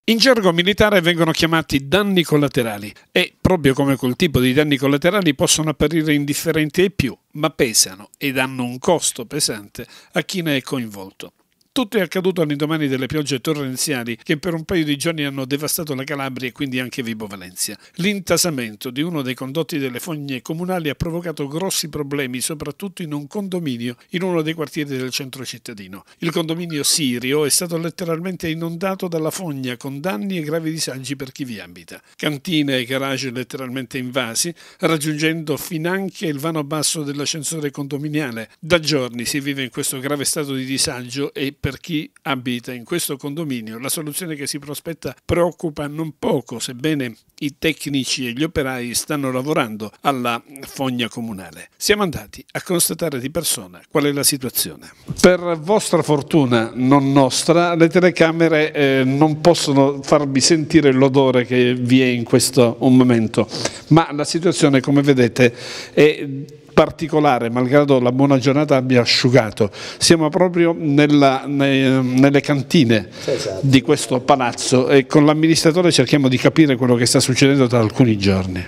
In gergo militare vengono chiamati danni collaterali e, proprio come quel tipo di danni collaterali, possono apparire indifferenti ai più, ma pesano ed hanno un costo pesante a chi ne è coinvolto. Tutto è accaduto all'indomani delle piogge torrenziali che per un paio di giorni hanno devastato la Calabria e quindi anche Vibo Valentia. L'intasamento di uno dei condotti delle fogne comunali ha provocato grossi problemi, soprattutto in un condominio in uno dei quartieri del centro cittadino. Il condominio Sirio è stato letteralmente inondato dalla fogna con danni e gravi disagi per chi vi abita. Cantine e garage letteralmente invasi, raggiungendo finanche il vano basso dell'ascensore condominiale. Da giorni si vive in questo grave stato di disagio e per chi abita in questo condominio la soluzione che si prospetta preoccupa non poco, sebbene i tecnici e gli operai stanno lavorando alla fogna comunale. Siamo andati a constatare di persona qual è la situazione. Per vostra fortuna, non nostra, le telecamere non possono farvi sentire l'odore che vi è in questo momento, ma la situazione, come vedete, è particolare, malgrado la buona giornata abbia asciugato. Siamo proprio nelle cantine di questo palazzo e con l'amministratore cerchiamo di capire quello che sta succedendo da alcuni giorni.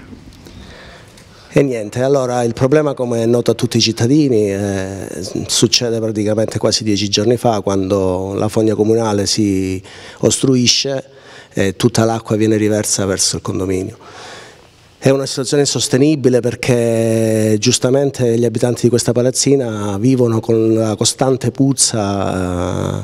E niente, allora il problema, come è noto a tutti i cittadini, succede praticamente quasi 10 giorni fa, quando la fogna comunale si ostruisce e tutta l'acqua viene riversa verso il condominio. È una situazione insostenibile perché giustamente gli abitanti di questa palazzina vivono con la costante puzza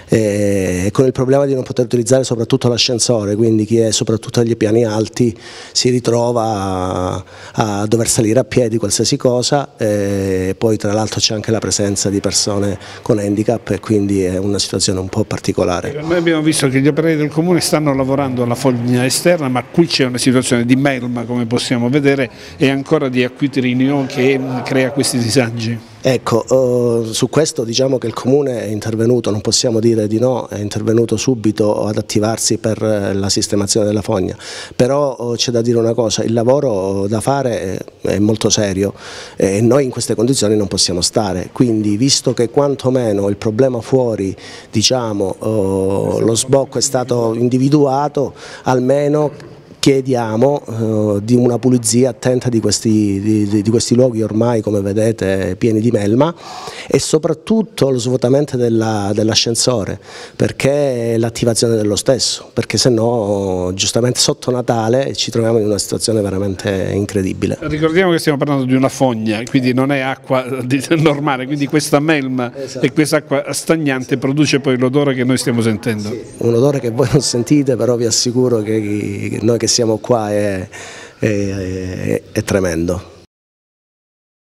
e con il problema di non poter utilizzare soprattutto l'ascensore, quindi chi è soprattutto agli piani alti si ritrova a dover salire a piedi qualsiasi cosa, e poi tra l'altro c'è anche la presenza di persone con handicap e quindi è una situazione un po' particolare. Noi abbiamo visto che gli operai del comune stanno lavorando alla fogna esterna, ma qui c'è una situazione di melma, come possiamo vedere, e ancora di acquitrinio che crea questi disagi. Ecco, su questo diciamo che il Comune è intervenuto, non possiamo dire di no, è intervenuto subito ad attivarsi per la sistemazione della fogna, però c'è da dire una cosa, il lavoro da fare è molto serio e noi in queste condizioni non possiamo stare, quindi visto che quantomeno il problema fuori, diciamo, lo sbocco è stato individuato, almeno chiediamo di una pulizia attenta di questi luoghi ormai, come vedete, pieni di melma, e soprattutto lo svuotamento dell'ascensore, perché l'attivazione dello stesso, perché se no giustamente sotto Natale ci troviamo in una situazione veramente incredibile. Ricordiamo che stiamo parlando di una fogna, quindi non è acqua normale, quindi questa melma e questa acqua stagnante produce poi l'odore che noi stiamo sentendo. Sì, un odore che voi non sentite, però vi assicuro che noi che siamo qua è tremendo.